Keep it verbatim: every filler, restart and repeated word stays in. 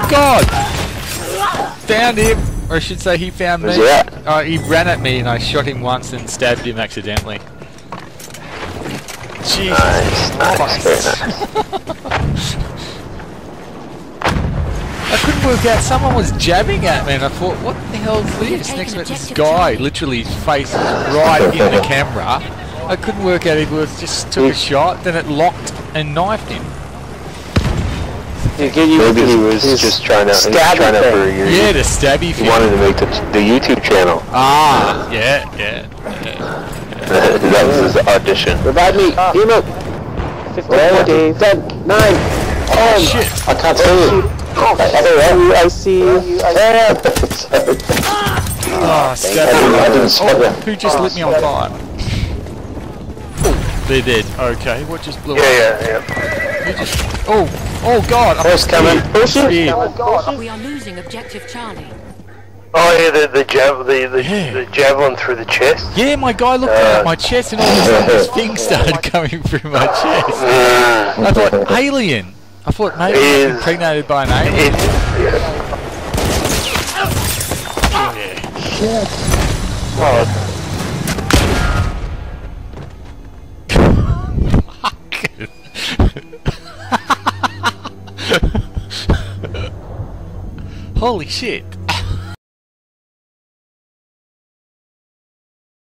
Oh God! Found him, or I should say, he found me. Uh, he ran at me, and I shot him once and stabbed him accidentally. Jesus Nice, nice, very nice. I couldn't work out. Someone was jabbing at me, and I thought, "What the hell is this?" Next minute, this guy, literally, his face was right in the camera. I couldn't work out if it was just took a shot, then it locked and knifed him. Maybe he was just trying to trying out for your. Yeah, the stabby. He wanted to make the the YouTube channel. Ah, yeah, yeah, yeah. That was his audition. Revive me, emote. Fifteen, ten, nine. Oh shit! I can't see you. Oh, I see you. I Oh, stab. Who just lit me on fire? Oh, they're dead. Okay, what just blew up? Yeah, yeah, yeah. Who just? Oh, oh God! Horse coming. Push it. We are losing objective Charlie. Oh yeah, the the jav the the, Yeah. the javelin through the chest. Yeah, my guy looked Uh, at my chest and all of a sudden this thing started coming through my chest. I thought, alien! I thought maybe I was Is- impregnated by an alien. It, yeah. Oh, Holy shit!